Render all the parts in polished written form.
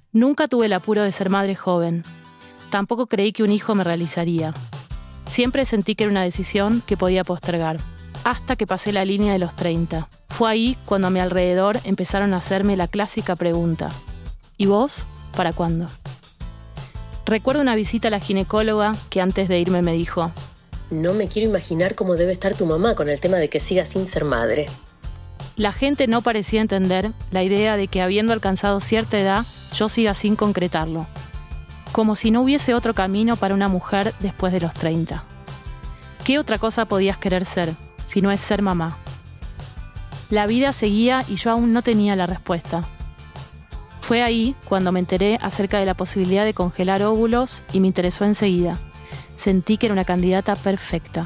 Nunca tuve el apuro de ser madre joven. Tampoco creí que un hijo me realizaría. Siempre sentí que era una decisión que podía postergar, hasta que pasé la línea de los 30. Fue ahí cuando a mi alrededor empezaron a hacerme la clásica pregunta: ¿y vos? ¿Para cuándo? Recuerdo una visita a la ginecóloga que antes de irme me dijo: no me quiero imaginar cómo debe estar tu mamá con el tema de que siga sin ser madre. La gente no parecía entender la idea de que habiendo alcanzado cierta edad, yo siga sin concretarlo. Como si no hubiese otro camino para una mujer después de los 30. ¿Qué otra cosa podías querer ser, si no es ser mamá? La vida seguía y yo aún no tenía la respuesta. Fue ahí cuando me enteré acerca de la posibilidad de congelar óvulos y me interesó enseguida. Sentí que era una candidata perfecta.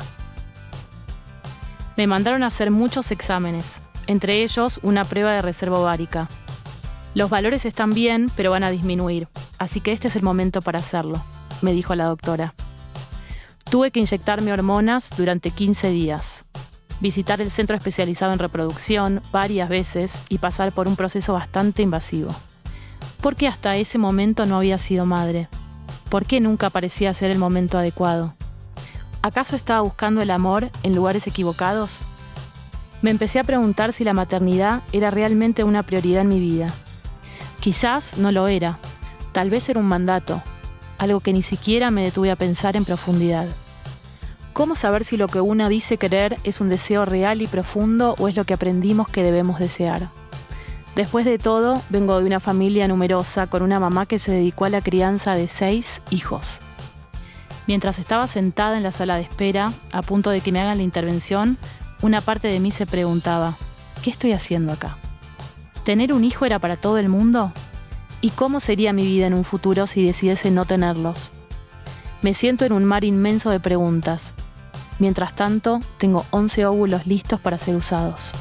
Me mandaron a hacer muchos exámenes, entre ellos una prueba de reserva ovárica. Los valores están bien, pero van a disminuir, así que este es el momento para hacerlo, me dijo la doctora. Tuve que inyectarme hormonas durante 15 días, visitar el centro especializado en reproducción varias veces y pasar por un proceso bastante invasivo. ¿Por qué hasta ese momento no había sido madre? ¿Por qué nunca parecía ser el momento adecuado? ¿Acaso estaba buscando el amor en lugares equivocados? Me empecé a preguntar si la maternidad era realmente una prioridad en mi vida. Quizás no lo era. Tal vez era un mandato, algo que ni siquiera me detuve a pensar en profundidad. ¿Cómo saber si lo que una dice querer es un deseo real y profundo o es lo que aprendimos que debemos desear? Después de todo, vengo de una familia numerosa con una mamá que se dedicó a la crianza de 6 hijos. Mientras estaba sentada en la sala de espera, a punto de que me hagan la intervención, una parte de mí se preguntaba: ¿qué estoy haciendo acá? ¿Tener un hijo era para todo el mundo? ¿Y cómo sería mi vida en un futuro si decidiese no tenerlos? Me siento en un mar inmenso de preguntas. Mientras tanto, tengo 11 óvulos listos para ser usados.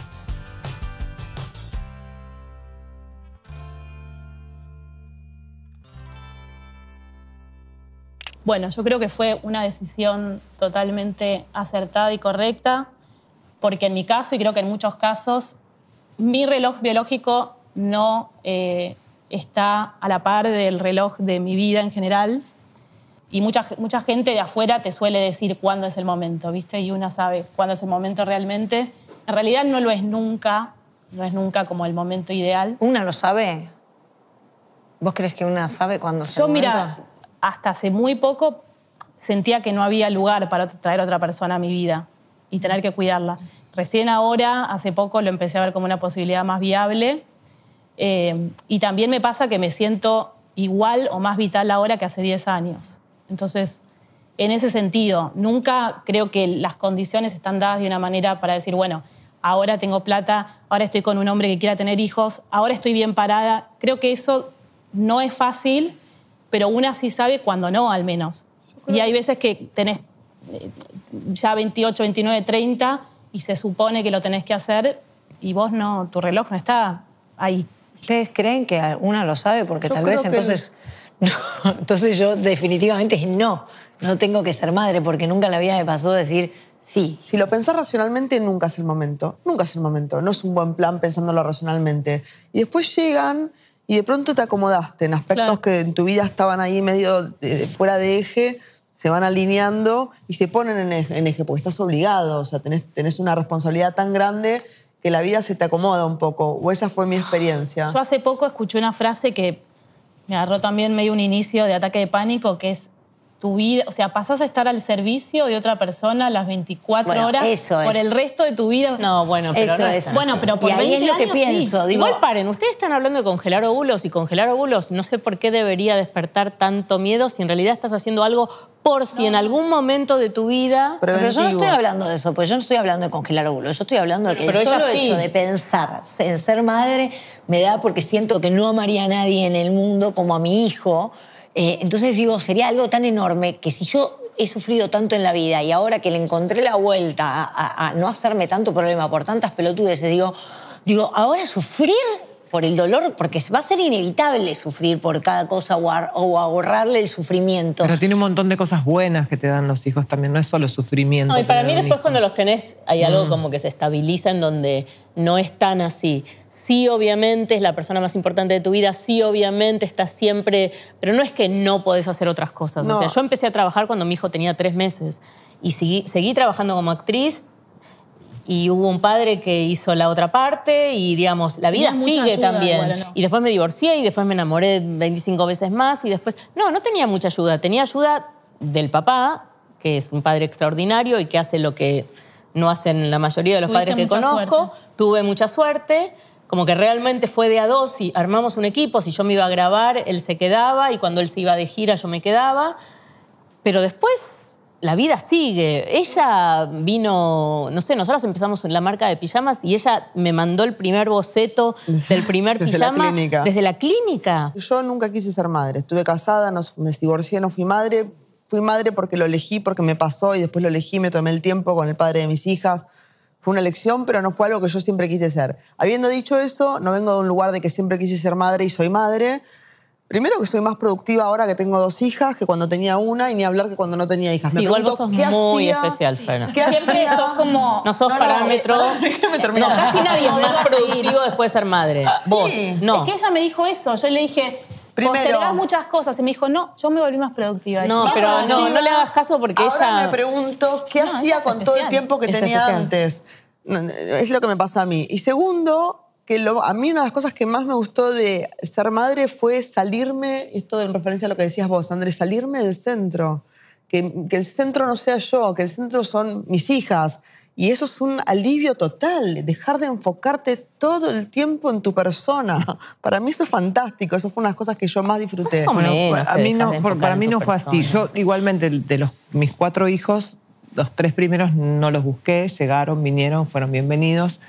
Bueno, yo creo que fue una decisión totalmente acertada y correcta, porque en mi caso, y creo que en muchos casos, mi reloj biológico no está a la par del reloj de mi vida en general. Y mucha gente de afuera te suele decir cuándo es el momento, ¿viste? Y una sabe cuándo es el momento realmente. En realidad no lo es nunca, no es nunca como el momento ideal. ¿Una lo sabe? ¿Vos crees que una sabe cuándo es el momento? Mira, hasta hace muy poco sentía que no había lugar para traer a otra persona a mi vida y tener que cuidarla. Recién ahora, hace poco, lo empecé a ver como una posibilidad más viable. Y también me pasa que me siento igual o más vital ahora que hace 10 años. Entonces, en ese sentido, nunca creo que las condiciones están dadas de una manera para decir, bueno, ahora tengo plata, ahora estoy con un hombre que quiera tener hijos, ahora estoy bien parada. Creo que eso no es fácil, pero una sí sabe cuando no, al menos. Y hay veces que tenés ya 28, 29, 30 y se supone que lo tenés que hacer y vos no, tu reloj no está ahí. ¿Ustedes creen que una lo sabe? Porque tal vez entonces... No, entonces yo definitivamente no tengo que ser madre porque nunca en la vida me pasó decir sí. Si lo pensás racionalmente, nunca es el momento. Nunca es el momento. No es un buen plan pensándolo racionalmente. Y después llegan y de pronto te acomodaste en aspectos que en tu vida estaban ahí medio fuera de eje, se van alineando y se ponen en eje porque estás obligado. O sea, tenés una responsabilidad tan grande que la vida se te acomoda un poco. O esa fue mi experiencia. Yo hace poco escuché una frase que me agarró también medio un inicio de ataque de pánico, que es tu vida, o sea, pasás a estar al servicio de otra persona las 24 horas por el resto de tu vida. No, bueno, pero eso no es. Bueno, pero por y ahí 20 es lo que años, pienso. sí. Digo, igual paren, ustedes están hablando de congelar óvulos y congelar óvulos, no sé por qué debería despertar tanto miedo si en realidad estás haciendo algo por si en algún momento de tu vida... Pero yo no estoy hablando de eso, pues yo no estoy hablando de congelar óvulos, yo estoy hablando de que el solo hecho de pensar en ser madre me da porque siento que no amaría a nadie en el mundo como a mi hijo. Entonces digo, sería algo tan enorme que si yo he sufrido tanto en la vida y ahora que le encontré la vuelta a no hacerme tanto problema por tantas pelotudeces, digo, ahora sufrir por el dolor, porque va a ser inevitable sufrir por cada cosa o ahorrarle el sufrimiento. Pero tiene un montón de cosas buenas que te dan los hijos también, no es solo sufrimiento. No, y para mí después cuando los tenés hay algo como que se estabiliza en donde no es tan así. sí, obviamente, es la persona más importante de tu vida, sí, obviamente, estás siempre... Pero no es que no podés hacer otras cosas. No. O sea, yo empecé a trabajar cuando mi hijo tenía 3 meses y seguí trabajando como actriz y hubo un padre que hizo la otra parte y, digamos, la vida sigue también. Igual, ¿no? Y después me divorcié y después me enamoré 25 veces más y después... No tenía mucha ayuda. Tenía ayuda del papá, que es un padre extraordinario y que hace lo que no hacen la mayoría de los padres que conozco. Tuve mucha suerte, como que realmente fue de a 2 y armamos un equipo. Si yo me iba a grabar, él se quedaba y cuando él se iba de gira yo me quedaba. Pero después la vida sigue. Ella vino, no sé, nosotros empezamos en la marca de pijamas y ella me mandó el primer boceto del primer pijama desde la clínica. Yo nunca quise ser madre. Estuve casada, me divorcié, no fui madre. Fui madre porque lo elegí, porque me pasó y después lo elegí, me tomé el tiempo con el padre de mis hijas. Fue una elección, pero no fue algo que yo siempre quise ser. Habiendo dicho eso, no vengo de un lugar de que siempre quise ser madre y soy madre. Primero que soy más productiva ahora que tengo 2 hijas que cuando tenía una y ni hablar que cuando no tenía hijas. Sí, igual vos sos muy especial, Fran. Siempre sos como... No sos parámetro. No, casi nadie es más productivo después de ser madre. Vos, no. Es que ella me dijo eso. Yo le dije... Postergás muchas cosas. Y me dijo, no, yo me volví más productiva. No, pero no le hagas caso porque ahora ella... me pregunto, ¿qué hacía con todo el tiempo que tenía antes? Es lo que me pasa a mí. Y segundo, a mí una de las cosas que más me gustó de ser madre fue salirme, esto en referencia a lo que decías vos, Andrés, salirme del centro. Que el centro no sea yo, que el centro son mis hijas. Y eso es un alivio total, dejar de enfocarte todo el tiempo en tu persona. Para mí eso es fantástico, eso fue una de las cosas que yo más disfruté. Para mí no fue así. Yo igualmente de mis 4 hijos, los 3 primeros no los busqué, llegaron, vinieron, fueron bienvenidos.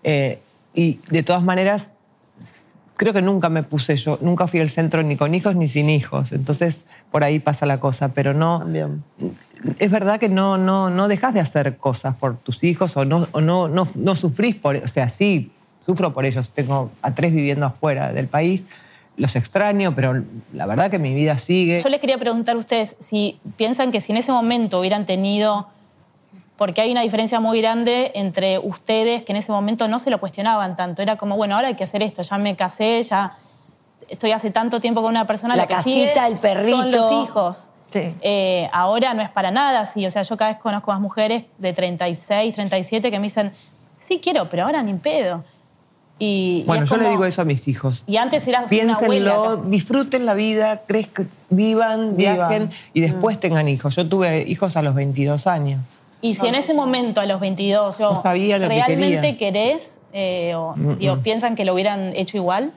Y de todas maneras, creo que nunca me puse yo, nunca fui al centro ni con hijos ni sin hijos. Entonces por ahí pasa la cosa, pero no... También. Es verdad que no dejas de hacer cosas por tus hijos o no sufrís por... O sea, sí, sufro por ellos. Tengo a 3 viviendo afuera del país. Los extraño, pero la verdad que mi vida sigue. Yo les quería preguntar a ustedes si piensan que si en ese momento hubieran tenido... Porque hay una diferencia muy grande entre ustedes que en ese momento no se lo cuestionaban tanto. Era como, bueno, ahora hay que hacer esto. Ya me casé, ya estoy hace tanto tiempo con una persona. La casita, el perrito. Son los hijos. Sí. Ahora no es para nada así. O sea, yo cada vez conozco más mujeres de 36, 37 que me dicen, sí quiero, pero ahora ni pedo. Bueno, yo le digo eso a mis hijos. Y antes eras piénsenlo, una abuela casi. Disfruten la vida, vivan, viajen y después tengan hijos. Yo tuve hijos a los 22 años. Y si en ese momento, a los 22, yo sabía lo realmente querés, ¿piensan que lo hubieran hecho igual?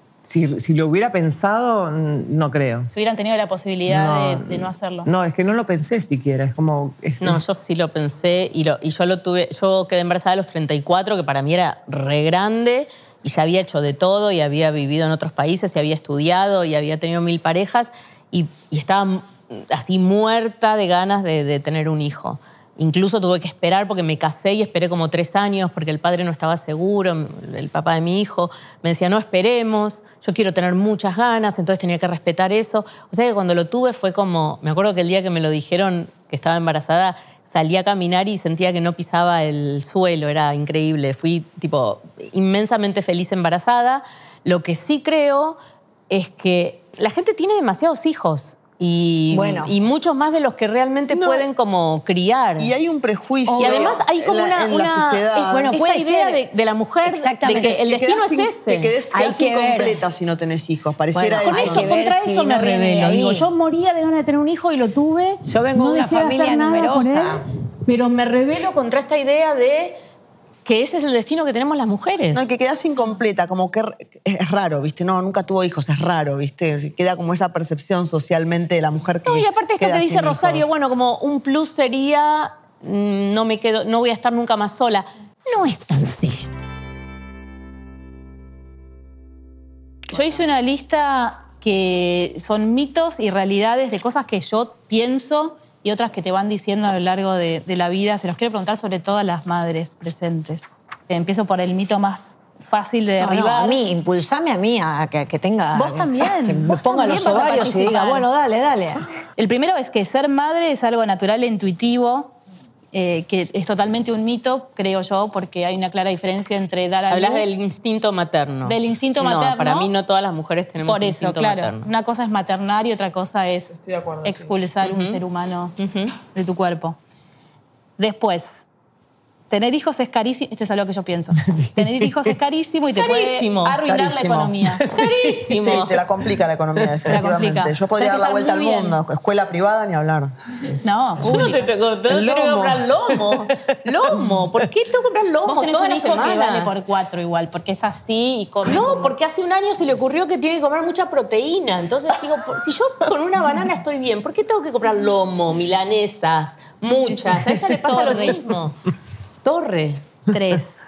Si lo hubiera pensado, no creo. Si hubieran tenido la posibilidad de no hacerlo. No, es que no lo pensé siquiera. Es como... No, yo sí lo pensé y yo lo tuve. Yo quedé embarazada a los 34, que para mí era re grande, y ya había hecho de todo, y había vivido en otros países, y había estudiado, y había tenido 1000 parejas, y estaba así muerta de ganas de tener un hijo. Incluso tuve que esperar porque me casé y esperé como 3 años porque el padre no estaba seguro, el papá de mi hijo me decía, no esperemos, yo quiero tener muchas ganas, entonces tenía que respetar eso. O sea que cuando lo tuve fue como, me acuerdo que el día que me lo dijeron que estaba embarazada, salí a caminar y sentía que no pisaba el suelo, era increíble. Fui tipo inmensamente feliz embarazada. Lo que sí creo es que la gente tiene demasiados hijos. Y muchos más de los que realmente pueden como criar. Y hay un prejuicio. Y además hay como una esta idea de la mujer de que el destino es ese. Te quedás incompleta si no tenés hijos. Pareciera con eso, contra eso me rebelo. Digo, yo moría de ganas de tener un hijo y lo tuve. Yo vengo de una familia numerosa. Pero me rebelo contra esta idea de que ese es el destino que tenemos las mujeres. No, que quedás incompleta, como que es raro, ¿viste? No, nunca tuvo hijos, es raro, ¿viste? Queda como esa percepción socialmente de la mujer que... No, y aparte esto que dice Rosario, hijos. Bueno, como un plus sería, no voy a estar nunca más sola. No es tan así. Yo hice una lista que son mitos y realidades de cosas que yo pienso y otras que te van diciendo a lo largo de la vida. Se los quiero preguntar sobre todo a las madres presentes. Empiezo por el mito más fácil de derribar. A mí, impulsame a mí a que tenga... Vos también. Que me ponga los ovarios y diga, bueno, dale. El primero es que ser madre es algo natural e intuitivo que es totalmente un mito, creo yo, porque hay una clara diferencia entre dar a luz... Hablas del instinto materno. Del instinto materno. No, para mí no todas las mujeres tenemos por eso, instinto claro, materno. Una cosa es maternar y otra cosa es expulsar un ser humano de tu cuerpo. Después, tener hijos es carísimo. Esto es algo que yo pienso. Sí. Tener hijos es carísimo y te puede arruinar la economía. Carísimo. Sí, te la complica la economía, definitivamente. Yo podría dar la vuelta al mundo. Escuela privada, ni hablar. No, yo no te tengo que comprar lomo. Lomo. ¿Por qué tengo que comprar lomo? Vos tenés un hijo que vale por 4 igual, porque es así y come. No, porque hace un año se le ocurrió que tiene que comer mucha proteína. Entonces digo, si yo con una banana estoy bien, ¿por qué tengo que comprar lomo, milanesas, muchas? A ella le pasa lo mismo. Torre. 3.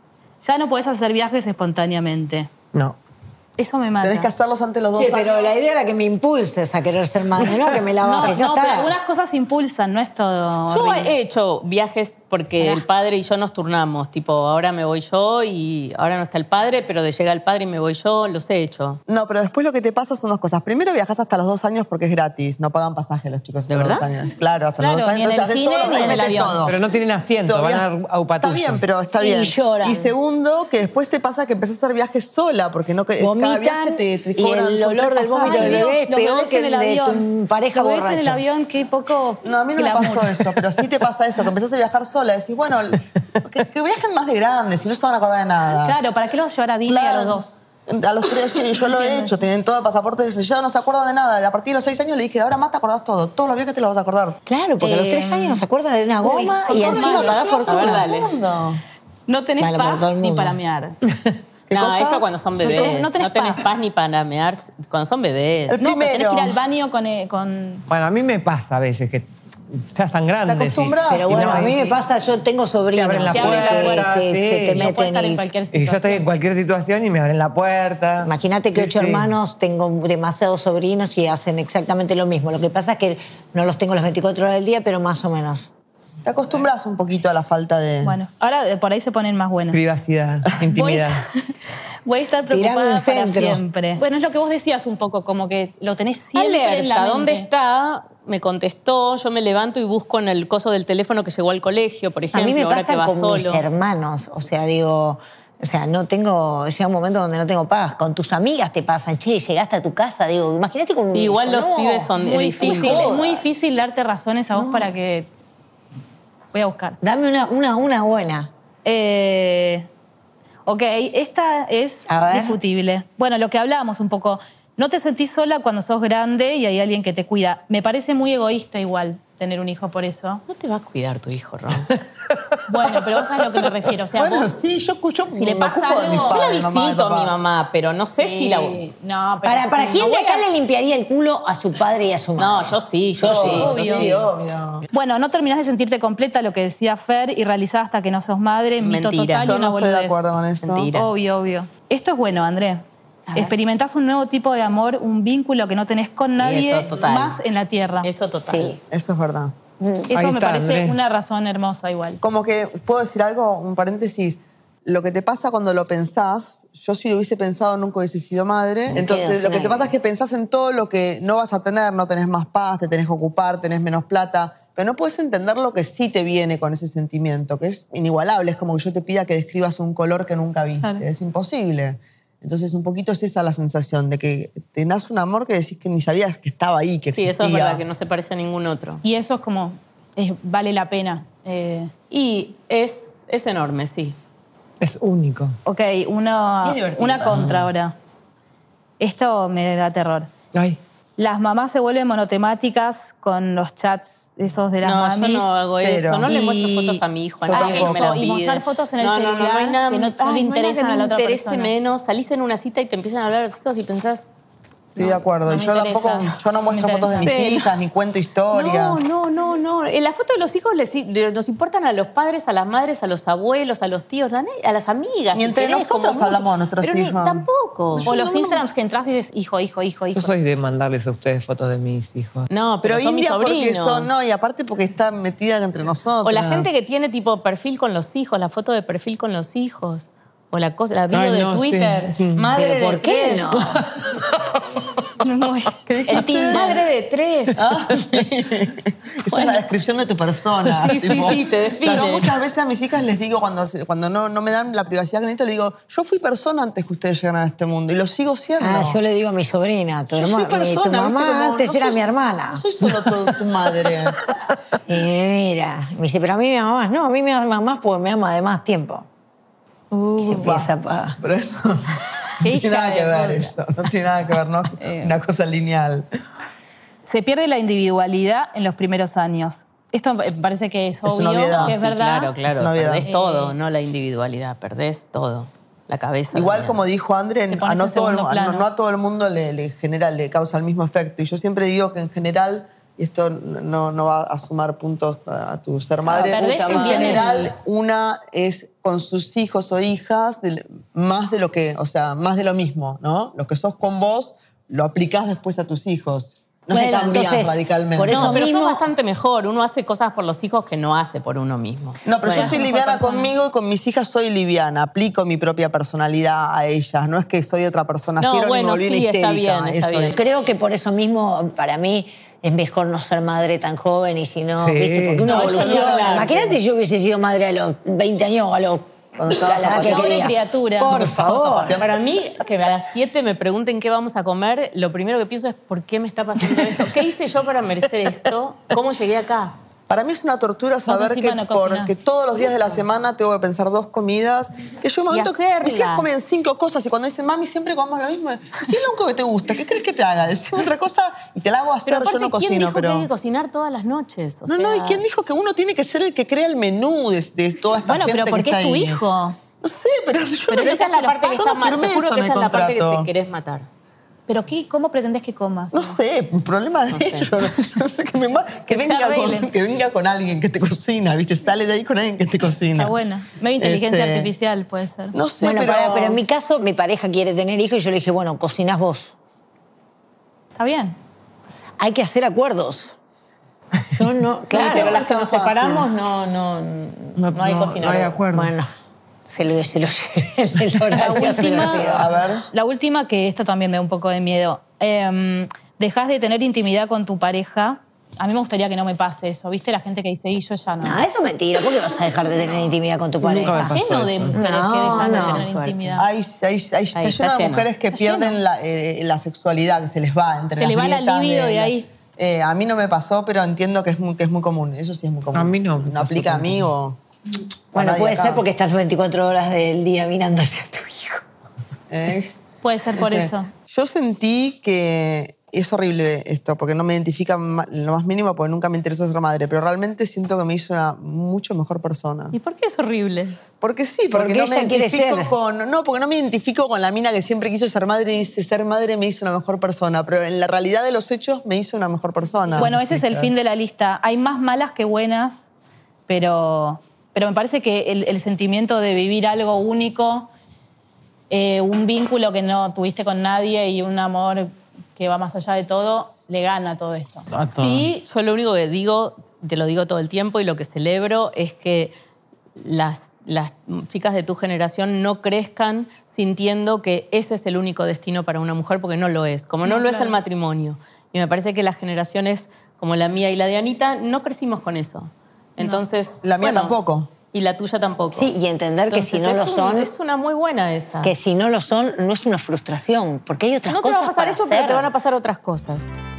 Ya no podés hacer viajes espontáneamente. No. Eso me mata. Tenés que hacerlos antes de los 2 años. Pero la idea era que me impulses a querer ser madre, no que me la bajes. No, pero algunas cosas impulsan, no es todo. Yo he hecho viajes porque el padre y yo nos turnamos. Tipo, ahora me voy yo y ahora no está el padre, pero llega el padre y me voy yo, los he hecho. No, pero después lo que te pasa son 2 cosas. Primero viajás hasta los 2 años porque es gratis. No pagan pasaje los chicos hasta ¿De verdad? los 2 años. Claro, hasta los 2 años. Ni en el cine ni en el avión. Todo. Pero no tienen asiento, van a Upatuyo. Está bien, pero está Sí, bien. lloran. Y segundo, que después te pasa que empezás a hacer viajes sola, porque no, cada viaje te y cobran, el son olor 3 del vómito pasajes. del bebé es Los peor bebés que en el el de avión. tu pareja Los bebés borracha. en el avión, qué poco. No, a mí no me pasó eso, pero sí te pasa eso, que empezás a viajar sola. Decís, bueno, que viajen más de grandes, si no se van a acordar de nada. Claro, ¿para qué los vas a llevar a Disney a los 2? A los 3, sí, yo lo he hecho, tienen todo el pasaporte sellado, no se acuerdan de nada. A partir de los 6 años le dije, ahora más te acordás todo, todos los viajes te los vas a acordar. Claro, porque a los 3 años no se acuerdan de una goma y encima pagás fortuna. A ver, dale. No tenés Vale, por todo paz el ni mundo. para mear. No, cosa? eso cuando son bebés. No tenés paz ni para mear cuando son bebés. No, pero tenés que ir al baño con... Bueno, a mí me pasa a veces que ya están grandes. Te acostumbras. Pero bueno, a mí me pasa, yo tengo sobrinos abren la que puerta, se te No puede estar meten en y... cualquier Y situación. yo estoy en cualquier situación y me abren la puerta. Imagínate que Sí, 8 sí. hermanos, tengo demasiados sobrinos y hacen exactamente lo mismo. Lo que pasa es que no los tengo las 24 horas del día, pero más o menos. Te acostumbras un poquito a la falta de... Bueno, ahora por ahí se ponen más buenas. Privacidad, intimidad. Voy a estar Tirame preocupada un para centro. siempre. Bueno, es lo que vos decías un poco, como que lo tenés siempre en la Alerta, mente. ¿dónde está? Me contestó, yo me levanto y busco en el coso del teléfono que llegó al colegio, por A ejemplo, mí me ahora que pasa va con mis solo. hermanos, o sea, digo... O sea, no tengo... Llega un momento donde no tengo paz. Con tus amigas te pasan, che, llegaste a tu casa, digo, imagínate con un Sí, igual hijo, los no. pibes son Muy difíciles. difícil, es muy difícil darte razones a vos para que... Voy a buscar. Dame una buena. Ok, esta es A ver. discutible. Bueno, lo que hablábamos un poco. No te sentís sola cuando sos grande y hay alguien que te cuida. Me parece muy egoísta igual tener un hijo por eso. No te va a cuidar tu hijo, Ron. Bueno, pero vos sabés a lo que me refiero. O sea, Bueno, vos... sí, yo si le me pasa ocupo de mis algo- Yo la padres, mamá, visito a papá. mi mamá, pero no sé si la... No, pero ¿Para sí. quién No de voy acá a- le limpiaría el culo a su padre y a su madre? No, yo sí, yo sí. Obvio. Sí, obvio. Bueno, no terminás de sentirte completa, lo que decía Fer, y realizada hasta que no sos madre. Mito Mentira. total y Yo una no estoy de boludez. acuerdo con eso. Mentira. Obvio, obvio. Esto es bueno, André. Experimentás un nuevo tipo de amor, un vínculo que no tenés con Sí, nadie eso total. más en la tierra. Eso total. Sí. Eso es verdad. Eso Ahí me está, parece André. una razón hermosa igual. Como que, ¿puedo decir algo? Un paréntesis. Lo que te pasa cuando lo pensás, yo si lo hubiese pensado nunca hubiese sido madre. Entonces, lo que te pasa es que pensás en todo lo que no vas a tener, no tenés más paz, te tenés que ocupar, tenés menos plata, pero no puedes entender lo que sí te viene con ese sentimiento, que es inigualable. Es como que yo te pida que describas un color que nunca viste. Claro. Es imposible. Entonces, un poquito es esa la sensación de que te nace un amor que decís que ni sabías que estaba ahí, que Sí, existía. eso es verdad, que no se parece a ningún otro. Y eso es como, vale la pena. Y es enorme, sí. Es único. Ok, Y es divertido. una contra ahora. Esto me da terror. Ay. Las mamás se vuelven monotemáticas con los chats esos de las No, mamis. yo no hago Cero. eso. No le Y- muestro fotos a mi hijo, a Yo nadie que tampoco. me las Y pide. mostrar fotos en el no celular no hay nada, que no le interesan a la otra me interese persona. menos. Salís en una cita y te empiezan a hablar los hijos y pensás... Estoy de acuerdo. no Y me yo interesa. tampoco, yo no muestro Me fotos de mis interesa. hijas, ni cuento historias. No. En la foto de los hijos nos importan a los padres, a las madres, a los abuelos, a los tíos, a las amigas. Ni si entre querés, nosotros como mucho. hablamos de nuestros Pero hijos. Tampoco. O los Instagrams que entras y dices, hijo. Yo soy de mandarles a ustedes fotos de mis hijos. No, Pero son mis India porque sobrinos. son, no, y aparte porque está metida entre nosotros. O la gente que tiene tipo perfil con los hijos, la foto de perfil con los hijos. O la bio Ay, de no, Twitter. sí. Madre ¿Pero por de qué tres. no? El Tinder. Madre de 3. Ah, sí. Esa es la descripción de tu persona. Sí, tipo, sí, te define. Pero muchas veces a mis hijas les digo, cuando no me dan la privacidad que necesito, les digo, yo fui persona antes que ustedes llegaran a este mundo y lo sigo siendo. Yo le digo a mi sobrina, tu mamá antes era mi hermana. No soy solo tu madre. Y mira, me dice, pero a mí me ama más. No, a mí me ama más porque me ama de más tiempo. Se empieza a... Pero eso no tiene nada que ver eso. No tiene nada que ver, ¿no? Una cosa lineal. Se pierde la individualidad en los primeros años. Esto me parece que es obvio, que es verdad. Claro, perdés todo, no la individualidad, perdés todo. La cabeza. Igual como dijo André, no a todo el mundo le causa el mismo efecto. Y yo siempre digo que en general, y esto no va a sumar puntos a tu ser madre, en general una es con sus hijos o hijas más de lo mismo, ¿no? Lo que sos con vos lo aplicás después a tus hijos. No se cambian radicalmente. Por eso pero sos bastante mejor. Uno hace cosas por los hijos que no hace por uno mismo. No, pero yo soy liviana conmigo y con mis hijas soy liviana. Aplico mi propia personalidad a ellas. No es que soy otra persona. Sí, está bien. Creo que por eso mismo, para mí, es mejor no ser madre tan joven y si no, ¿viste? Porque uno evoluciona. Imagínate si yo hubiese sido madre a los 20 años o a los... Una criatura. Por favor. Para mí, que a las 7 me pregunten qué vamos a comer, lo primero que pienso es ¿por qué me está pasando esto? ¿Qué hice yo para merecer esto? ¿Cómo llegué acá? Para mí es una tortura saber que todos los días de la semana tengo que pensar 2 comidas. Que yo me momento mis hijas comen 5 cosas y cuando dicen, mami, siempre comemos lo mismo. Si es lo único que te gusta, ¿qué crees que te haga? Decime otra cosa y te la hago hacer. Pero aparte, yo no cocino. ¿quién dijo que hay que cocinar todas las noches? ¿Y quién dijo que uno tiene que ser el que crea el menú de toda esta gente que está ahí? Bueno, pero ¿por qué es tu hijo? No sé, pero yo pero esa es la parte que está mal. Te juro que esa es la parte que te querés matar. ¿Pero cómo pretendés que comas? No sé, un problema de ellos. No sé, que venga con alguien que te cocina, ¿viste? Sale de ahí con alguien que te cocina. Está bueno. Medio inteligencia artificial puede ser. No sé, pero en mi caso, mi pareja quiere tener hijos y yo le dije, bueno, cocinás vos. Está bien. Hay que hacer acuerdos. Yo no... Claro, pero las que nos separamos no hay cocinar. No hay acuerdos. Bueno... Se lo La última, que esto también me da un poco de miedo. Dejás de tener intimidad con tu pareja. A mí me gustaría que no me pase eso. ¿Viste la gente que dice, yo ya no? No, eso es mentira. ¿Por qué vas a dejar de tener intimidad con tu pareja? Está lleno de mujeres que dejan de tener intimidad. Está lleno de mujeres que pierden la sexualidad, que se les va entre las grietas. Se les va la libido de ahí. A mí no me pasó, pero entiendo que es muy común. Eso sí es muy común. A mí no. ¿No aplica a mí o...? Bueno, puede ser porque estás 24 horas del día mirando hacia tu hijo. Puede ser por eso. Yo sentí que es horrible esto, porque no me identifica lo más mínimo, porque nunca me interesó ser madre, pero realmente siento que me hizo una mucho mejor persona. ¿Y por qué es horrible? Porque sí, porque no me identifico porque no me identifico con la mina que siempre quiso ser madre y dice, ser madre me hizo una mejor persona, pero en la realidad de los hechos me hizo una mejor persona. Bueno, ese es el fin de la lista. Hay más malas que buenas, pero me parece que el sentimiento de vivir algo único, un vínculo que no tuviste con nadie y un amor que va más allá de todo, le gana a todo esto. Sí, yo lo único que digo, te lo digo todo el tiempo y lo que celebro es que las chicas de tu generación no crezcan sintiendo que ese es el único destino para una mujer, porque no lo es, como no lo es el matrimonio. Y me parece que las generaciones como la mía y la de Anita no crecimos con eso. Entonces, la mía tampoco. Y la tuya tampoco. Sí, y entender que si no lo son... Es una muy buena esa. Que si no lo son, no es una frustración, porque hay otras cosas. No te va a pasar eso, pero te van a pasar otras cosas.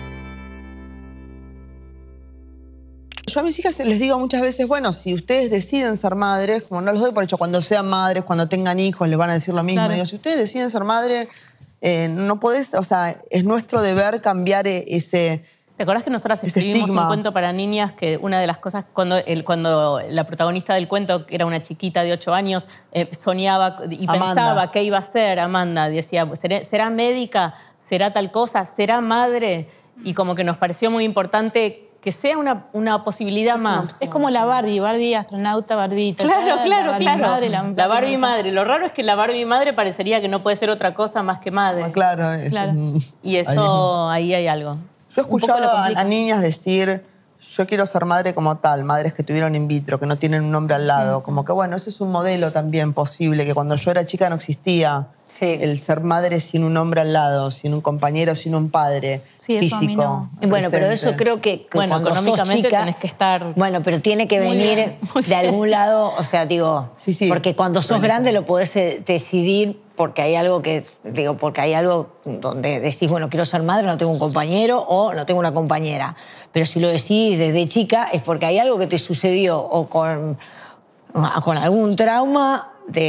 Yo a mis hijas les digo muchas veces, bueno, si ustedes deciden ser madres, como no los doy por hecho, cuando sean madres, cuando tengan hijos, les van a decir lo mismo. Digo, si ustedes deciden ser madres, no podés, o sea, es nuestro deber cambiar ese... ¿Te acordás que nosotras escribimos un cuento para niñas que una de las cosas, cuando la protagonista del cuento, que era una chiquita de 8 años, soñaba y pensaba qué iba a ser Amanda? Decía, ¿será médica? ¿Será tal cosa? ¿Será madre? Y como que nos pareció muy importante que sea una posibilidad más. Es como la Barbie astronauta, Barbie... Claro. Madre, la Barbie madre. Lo raro es que la Barbie madre parecería que no puede ser otra cosa más que madre. Claro. Y eso, ahí hay algo. Yo he escuchado a niñas decir, yo quiero ser madre como tal, madres que tuvieron in vitro, que no tienen un hombre al lado. Como que, bueno, ese es un modelo también posible, que cuando yo era chica no existía el ser madre sin un hombre al lado, sin un compañero, sin un padre físico. No. Bueno, pero eso creo que bueno, cuando económicamente sos chica, tenés que estar... Bueno, pero tiene que venir de algún lado, o sea, digo, porque cuando sos grande lo podés decidir porque hay algo porque hay algo donde decís, bueno, quiero ser madre, no tengo un compañero o no tengo una compañera. Pero si lo decidís desde chica es porque hay algo que te sucedió o con algún trauma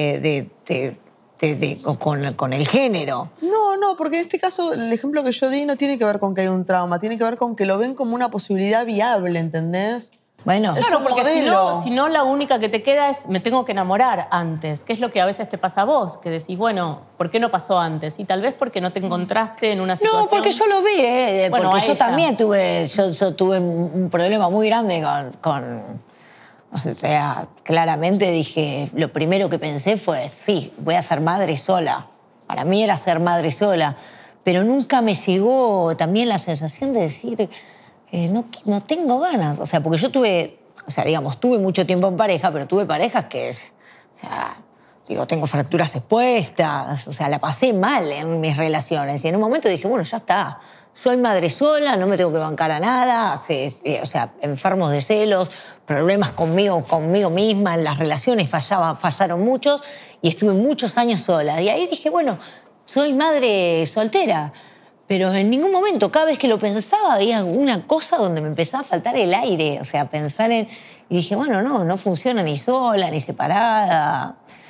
con el género. No, porque en este caso el ejemplo que yo di no tiene que ver con que hay un trauma, tiene que ver con que lo ven como una posibilidad viable, ¿entendés? Bueno, claro, porque si no, la única que te queda es me tengo que enamorar antes, que es lo que a veces te pasa a vos, que decís, bueno, ¿por qué no pasó antes? Y tal vez porque no te encontraste en una situación... No, porque yo lo vi, bueno, porque yo también tuve un problema muy grande con o sea, claramente dije, lo primero que pensé fue, sí, voy a ser madre sola. Para mí era ser madre sola, pero nunca me llegó también la sensación de decir... no tengo ganas, o sea, porque yo tuve mucho tiempo en pareja, pero tuve parejas que tengo fracturas expuestas, o sea, la pasé mal en mis relaciones y en un momento dije, bueno, ya está, soy madre sola, no me tengo que bancar a nada, o sea, enfermos de celos, problemas conmigo misma, en las relaciones fallaron muchos y estuve muchos años sola y ahí dije, bueno, soy madre soltera. Pero en ningún momento, cada vez que lo pensaba, había una cosa donde me empezaba a faltar el aire. O sea, pensar en... Y dije, bueno, no funciona ni sola, ni separada.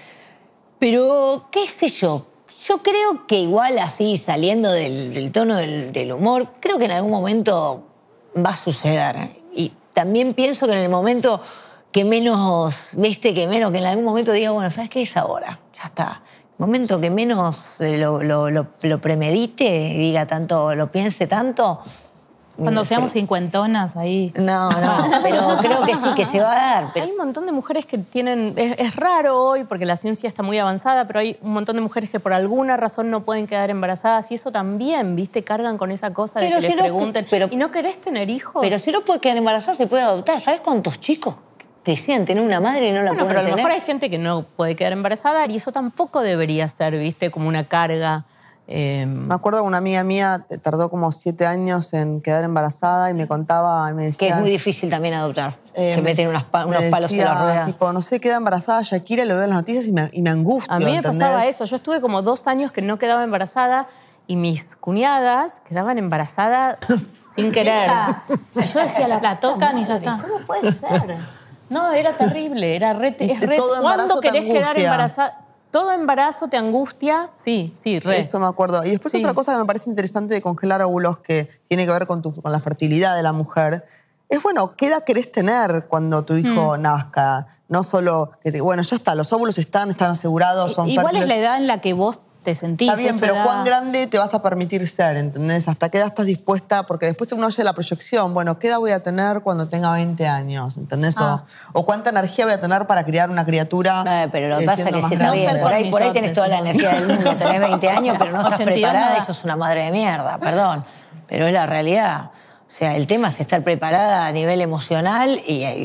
Pero, qué sé yo. Yo creo que igual así, saliendo del tono del humor, creo que en algún momento va a suceder. Y también pienso que en el momento que menos, que en algún momento diga, bueno, ¿sabes qué es ahora? Ya está. Momento que menos lo premedite, diga tanto, lo piense tanto. Cuando seamos cincuentonas ahí. No, pero creo que sí, que se va a dar. Hay un montón de mujeres que tienen... Es raro hoy porque la ciencia está muy avanzada, pero hay un montón de mujeres que por alguna razón no pueden quedar embarazadas y eso también, ¿viste? Cargan con esa cosa de que les pregunten, ¿y no querés tener hijos? Pero si no puede quedar embarazada, se puede adoptar. ¿Sabes cuántos chicos decían tener una madre y no la pueden tener? Pero a lo mejor hay gente que no puede quedar embarazada y eso tampoco debería ser, ¿viste? Como una carga. Me acuerdo que una amiga mía tardó como 7 años en quedar embarazada y me contaba, y me decía... Que es muy difícil también adoptar, que meten unos palos en la rueda. Tipo, no sé, queda embarazada Shakira, lo veo en las noticias y me angustio, A mí me ¿entendés? pasaba eso. Yo estuve como 2 años que no quedaba embarazada y mis cuñadas quedaban embarazadas sin querer. Yo decía, la tocan y ya está. ¿Cómo puede ser? No, era terrible, ¿cuándo querés quedar embarazada? Todo embarazo te angustia, sí, re. Eso me acuerdo. Y después otra cosa que me parece interesante de congelar óvulos que tiene que ver con la fertilidad de la mujer, es, bueno, ¿qué edad querés tener cuando tu hijo nazca? No solo, bueno, ya está, los óvulos están asegurados, son igual fértiles. es la edad en la que vos te sentís. Está bien, pero ¿cuán grande te vas a permitir ser? ¿Entendés? ¿Hasta qué edad estás dispuesta? Porque después uno hace la proyección. Bueno, ¿qué edad voy a tener cuando tenga 20 años? ¿Entendés? O ¿cuánta energía voy a tener para criar una criatura? Pero lo que pasa es que si está bien. Por ahí tenés toda la energía del mundo. Tenés 20 años, pero no estás preparada y sos una madre de mierda. Perdón. Pero es la realidad. O sea, el tema es estar preparada a nivel emocional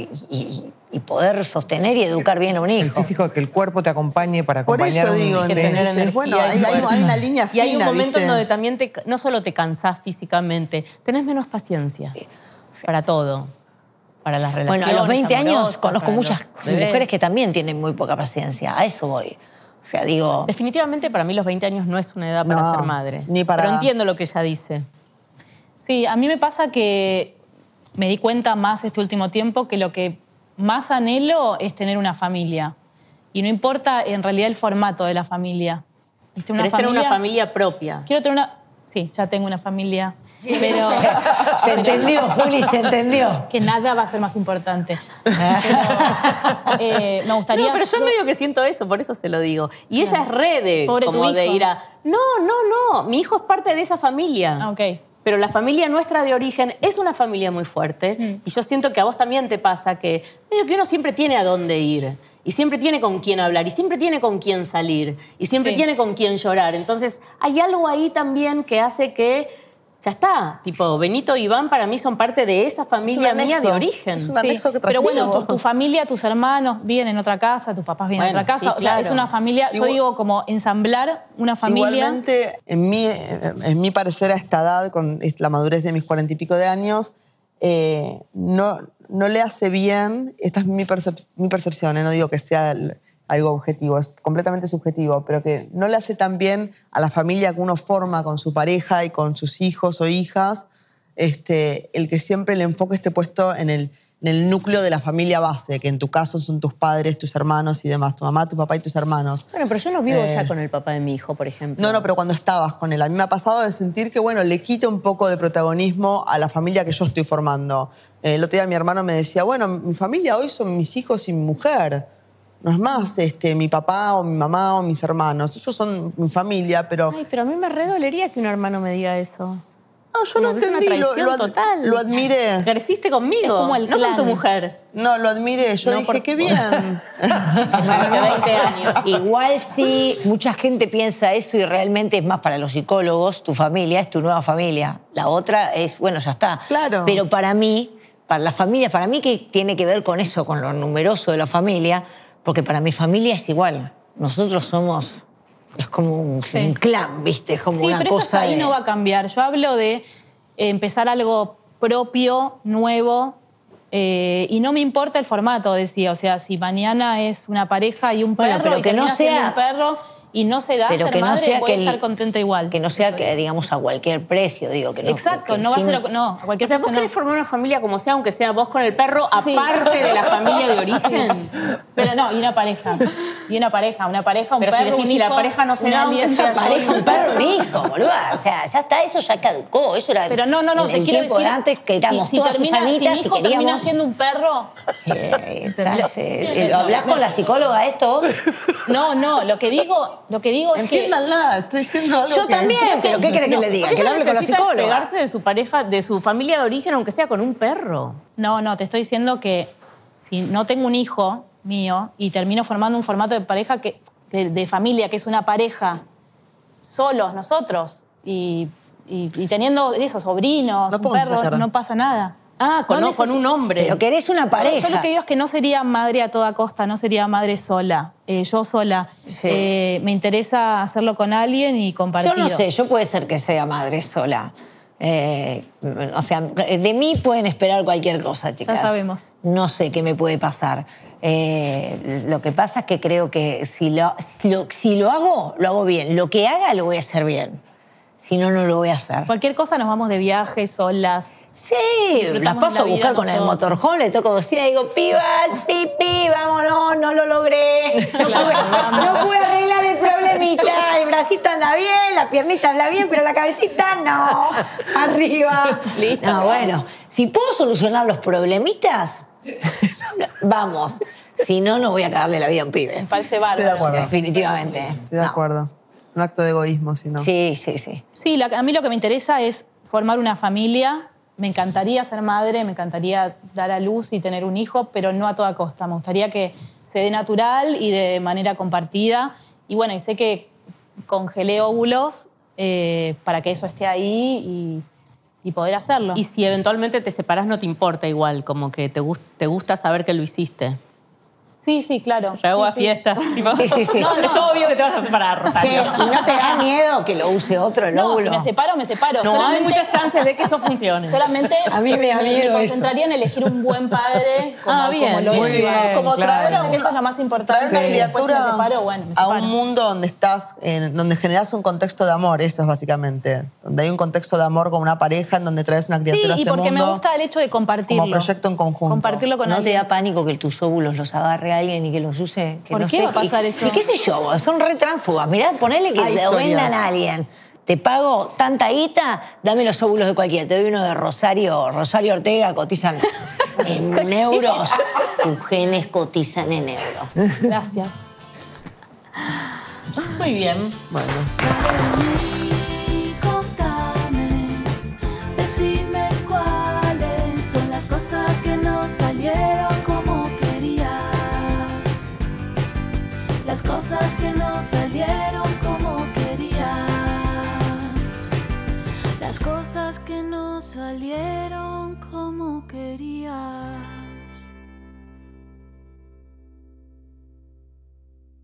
y poder sostener y educar bien a un hijo. El físico, que el cuerpo te acompañe para acompañar a un hijo. Que tener energía. Bueno, hay una línea fina, y hay un momento, ¿viste? en donde también no solo te cansás físicamente, tenés menos paciencia para todo. Para las relaciones. Bueno, a los 20 años amorosas, conozco muchas mujeres que también tienen muy poca paciencia. A eso voy. O sea, digo... Definitivamente para mí los 20 años no es una edad para ser madre. Ni para... Pero entiendo lo que ella dice. Sí, a mí me pasa que me di cuenta más este último tiempo que lo que más anhelo es tener una familia. Y no importa en realidad el formato de la familia. ¿Querés tener una familia propia? Quiero tener una... Sí, ya tengo una familia. Pero... Se entendió, Juli, se entendió. Que nada va a ser más importante. Pero, me gustaría... No, pero yo medio que siento eso, por eso se lo digo. Y ella es re de, como de ir a... No, mi hijo es parte de esa familia. Ok. Pero la familia nuestra de origen es una familia muy fuerte. Y yo siento que a vos también te pasa que medio que uno siempre tiene a dónde ir. Y siempre tiene con quién hablar. Y siempre tiene con quién salir. Y siempre tiene con quién llorar. Entonces, hay algo ahí también que hace que ya está. Tipo, Benito y Iván para mí son parte de esa familia mía de origen. Es un anexo que Pero bueno, tu familia, tus hermanos viven en otra casa, tus papás viven en otra casa. O sea, es una familia, yo digo como ensamblar una familia. Igualmente, en mi parecer a esta edad, con la madurez de mis 40 y pico de años, no le hace bien, esta es mi percepción, no digo que sea algo objetivo, es completamente subjetivo, pero que no le hace tan bien a la familia que uno forma con su pareja y con sus hijos o hijas, el que siempre el enfoque esté puesto en el núcleo de la familia base, que en tu caso son tus padres, tus hermanos y demás, tu mamá, tu papá y tus hermanos. Bueno, pero yo no vivo ya con el papá de mi hijo, por ejemplo. No, pero cuando estabas con él. A mí me ha pasado de sentir que, bueno, le quita un poco de protagonismo a la familia que yo estoy formando. El otro día mi hermano me decía, bueno, mi familia hoy son mis hijos y mi mujer. No es más mi papá o mi mamá o mis hermanos. Ellos son mi familia, pero... Ay, pero a mí me redolería que un hermano me diga eso. No, yo lo entendí, lo admiré. Creciste conmigo, es como el no con tu mujer. No, lo admiré. Yo dije, qué bien. 20 años. Igual sí, mucha gente piensa eso y realmente es más para los psicólogos. Tu familia es tu nueva familia. La otra es, bueno, ya está. Claro. Pero para mí, para las familias, para mí que tiene que ver con eso, con lo numeroso de la familia, porque para mi familia es igual. Nosotros somos... Es como un clan, ¿viste? Es como una pero cosa eso ahí no va a cambiar. Yo hablo de empezar algo propio, nuevo, y no me importa el formato, decía. O sea, si mañana es una pareja y un perro, pero y que no sea un perro y no se da pero ser que no madre, sea voy a que estar contenta igual. Que no sea, que digamos, a cualquier precio, digo. Que no, exacto, no va a ser... No, a cualquier precio. Vos querés formar una familia como sea, aunque sea vos con el perro, aparte de la familia de origen. Pero no, y una pareja, un perro, pero un hijo. Si la pareja no se da, una pareja, un perro, un hijo, boluda. O sea, ya está, eso ya caducó. Eso era pero no, te quiero tiempo decir, de antes, que éramos todas Susanitas, si mi hijo que termina siendo un perro... ¿Lo hablás con la psicóloga esto? No, lo que digo es que... Entiéndanla, estoy diciendo algo. Yo también, pero ¿qué querés que le diga? Que lo hable con la psicóloga. Pegarse de su pareja, de su familia de origen, aunque sea con un perro. No, te estoy diciendo que si no tengo un hijo mío y termino formando un formato de pareja de familia, que es una pareja, solos nosotros, y teniendo esos sobrinos, un perro, no pasa nada. Ah, con un hombre. Pero querés una pareja. Yo lo que digo es que no sería madre a toda costa, no sería madre sola, yo sola. Sí. Me interesa hacerlo con alguien y compartirlo. Yo no sé, yo puede ser que sea madre sola. O sea, de mí pueden esperar cualquier cosa, chicas. Ya sabemos. No sé qué me puede pasar. Lo que pasa es que creo que si lo hago, lo hago bien. Lo que haga, lo voy a hacer bien. Si no, no lo voy a hacer. Cualquier cosa nos vamos de viaje solas. Sí, las paso a buscar con el motorhome, le toco bocina y digo, pibas, pipi, vámonos, no lo logré. No pude arreglar el problemita. El bracito anda bien, la piernita anda bien, pero la cabecita no. Arriba. Listo. No, bueno, si puedo solucionar los problemitas, vamos. Si no, no voy a cagarle la vida a un pibe. Me parece bárbaro. Definitivamente. Estoy de acuerdo. Un acto de egoísmo, si no. Sí. Sí, a mí lo que me interesa es formar una familia. Me encantaría ser madre, me encantaría dar a luz y tener un hijo, pero no a toda costa. Me gustaría que se dé natural y de manera compartida. Y bueno, y sé que congelé óvulos para que eso esté ahí y poder hacerlo. Y si eventualmente te separás, no te importa igual, como que te gusta saber que lo hiciste. Sí, claro. Llego a fiestas. Tipo, sí. No, es obvio que te vas a separar, Rosario. Sí, ¿y no te da miedo que lo use otro el óvulo? Si me separo, me separo. No, hay muchas chances de que eso funcione. Solamente a mí me da miedo me concentraría en elegir un buen padre como lo muy es. bien, como traer eso es lo más importante. Traer una criatura me separo, me separo. a un mundo donde estás, donde generas un contexto de amor, eso es básicamente. Donde hay un contexto de amor con una pareja, en donde traes una criatura a este mundo. Sí, y porque me gusta el hecho de compartirlo. Como proyecto en conjunto. Compartirlo con alguien. ¿No te da pánico que tus óvulos los agarre alguien y que los use? Que ¿Por qué va a pasar eso? ¿Y qué sé yo? Son re tránfugas. Mirá, ponele que lo vendan a alguien. Te pago tanta guita, dame los óvulos de cualquiera. Te doy uno de Rosario Ortega, cotizan en euros. Tus genes cotizan en euros. Gracias. Muy bien. Bueno. Decime cuáles son las cosas que no salieron como querías. Las cosas que no salieron como querías. Las cosas que no salieron como quería.